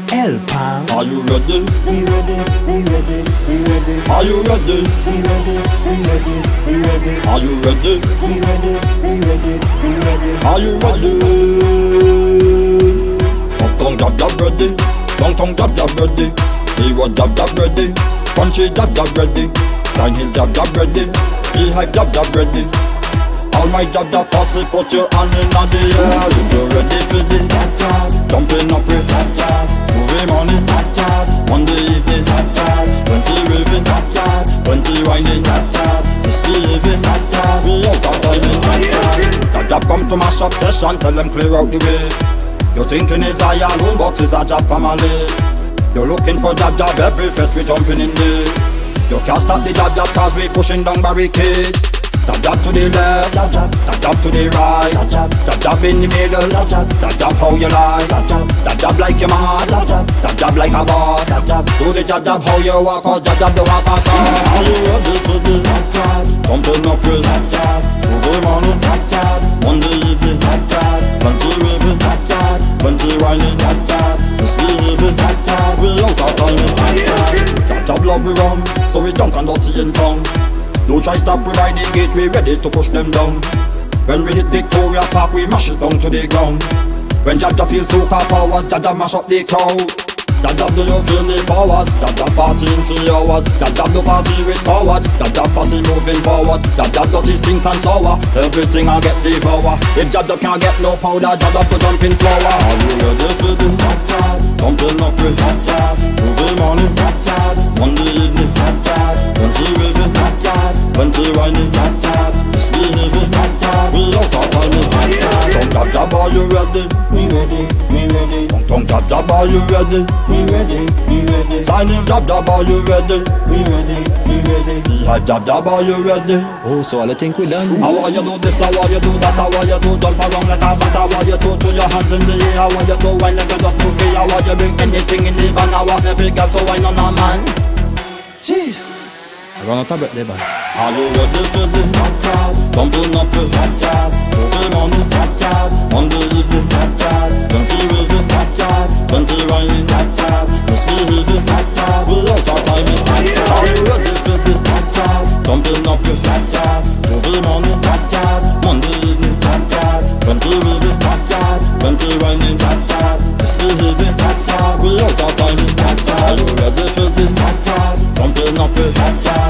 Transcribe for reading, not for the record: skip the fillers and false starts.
El Pan. Are you ready? We ready, we ready, we ready. Are you ready? We ready, we ready, we ready. Are you ready? We ready, we ready, we ready. Are you ready? Tong tong jab jab ready. Tong tong jab jab ready. Hero jab jab ready. Punchy jab jab ready. Line hill jab jab ready. Beehive jab jab ready. All my jab jab posse, put your hand in the air. If you're ready for the jab jab, jumping up with jab jab, moving morning jab jab, Monday evening jab jab, 20 raving jab jab, 20 whining jab jab, misbehaving jab jab, we out of timing jab jab. Jab jab come to my shop session, tell them clear out the way. You're thinking it's a yellow box, is a jab family. You're looking for jab jab, every fete we jumping in there. You can't stop the jab jab cause we pushing down barricades. Jab jab to the left, Jab jab, jab jab to the right, jab jab, jab jab in the middle, jab jab, jab jab how you like, jab jab, jab jab like you mad, jab jab, jab jab like a boss, jab jab. do the jab jab how you walk, cause jab jab the walk across. Are you ready for the Jab jab, jumping up with jab jab, Monday morning, jab jab, Monday evening, jab jab, plenty raving, jab jab, plenty whining, jab jab, misbehaving, jab jab. we out of timing. Jab jab love we run, so we dunk and dirty in town. Don't try stop we ride the gate, we ready to push them down. When we hit Victoria Park, we mash it down to the ground. When Jab Jab feel soca powers, Jab Jab mash up the crowd. Jab Jab do you feel the powers? Jab Jab partying for hours. Jab Jab do party with powers. Jab Jab posse moving forward. Jab Jab dirty stink and sour. Everything I get devour. If Jab Jab can't get no powder, Jab Jab put jumping flour. Are you ready for the Jab jab, jumping up with jab jab, Monday morning, jab jab, Monday evening, jab jab, plenty raving, jab jab, plenty whining, jab jab, misbehaving, jab jab. we out of timing. Tongue Jab Jab, are you ready? We ready, we ready, Tongue Jab Jab, are you ready? we ready, we ready, Signing Jab Jab, are you ready? we ready, we ready. Beehive Jab Jab, are you ready? Oh, so I think we done. How are you do this, how are you do that, how are you do jump around like a bat, how are you do throw your hands in the air, how are you do wine like a just movie, how are you bring anything in the van, how are every girl to wine on a man. Jeez. I run out of breath there, boy. Are you ready for the Jab jab, jumping up with jab jab, Monday morning, jab jab, Monday evening, jab jab, plenty raving, jab jab, plenty whining, jab jab, misbehaving, jab jab, we out of timing. Are you ready for the jab jab, jumping up with jab jab, Monday morning, jab jab, Monday evening, jab jab, plenty raving, jab jab, plenty whining, jab jab, misbehaving, jab jab, we out of timing. jab jab, Are you ready for the jab jab, jumping up with jab jab,